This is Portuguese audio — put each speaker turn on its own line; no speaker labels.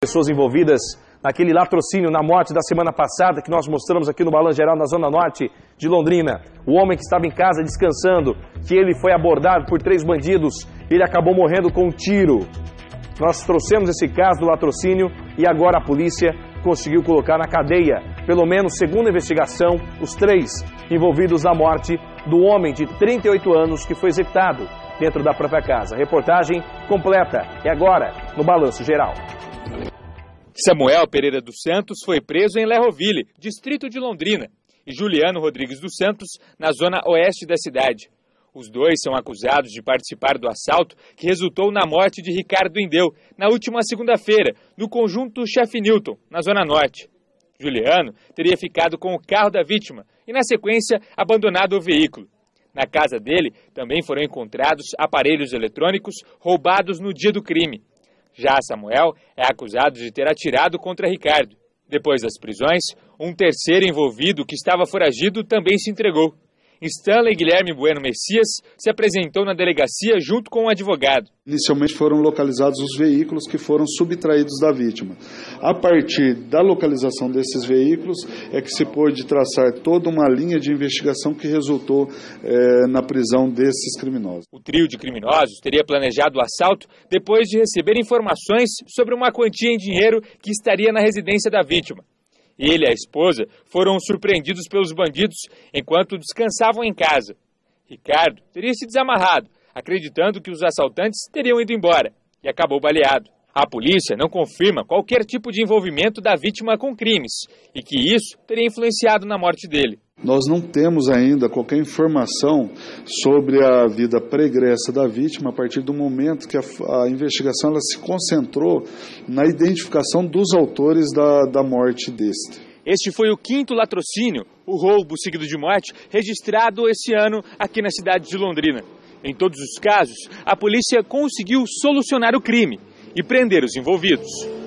Pessoas envolvidas naquele latrocínio na morte da semana passada que nós mostramos aqui no Balanço Geral na Zona Norte de Londrina. O homem que estava em casa descansando, que ele foi abordado por 3 bandidos, ele acabou morrendo com um tiro. Nós trouxemos esse caso do latrocínio e agora a polícia conseguiu colocar na cadeia, pelo menos segundo a investigação, os 3 envolvidos na morte do homem de 38 anos que foi executado dentro da própria casa. Reportagem completa é agora no Balanço Geral.
Samuel Pereira dos Santos foi preso em Lerroville, distrito de Londrina, e Juliano Rodrigues dos Santos, na zona oeste da cidade. Os dois são acusados de participar do assalto que resultou na morte de Ricardo Indeu, na última segunda-feira, no conjunto Chefe Newton, na zona norte. Juliano teria ficado com o carro da vítima e, na sequência, abandonado o veículo. Na casa dele também foram encontrados aparelhos eletrônicos roubados no dia do crime. Já Samuel é acusado de ter atirado contra Ricardo. Depois das prisões, um terceiro envolvido que estava foragido também se entregou. Stanley Guilherme Bueno Messias se apresentou na delegacia junto com um advogado.
Inicialmente foram localizados os veículos que foram subtraídos da vítima. A partir da localização desses veículos é que se pôde traçar toda uma linha de investigação que resultou na prisão desses criminosos.
O trio de criminosos teria planejado o assalto depois de receber informações sobre uma quantia em dinheiro que estaria na residência da vítima. Ele e a esposa foram surpreendidos pelos bandidos enquanto descansavam em casa. Ricardo teria se desamarrado, acreditando que os assaltantes teriam ido embora, e acabou baleado. A polícia não confirma qualquer tipo de envolvimento da vítima com crimes e que isso teria influenciado na morte dele.
Nós não temos ainda qualquer informação sobre a vida pregressa da vítima a partir do momento que a investigação ela se concentrou na identificação dos autores da morte deste.
Este foi o 5º latrocínio, o roubo seguido de morte, registrado esse ano aqui na cidade de Londrina. Em todos os casos, a polícia conseguiu solucionar o crime e prender os envolvidos.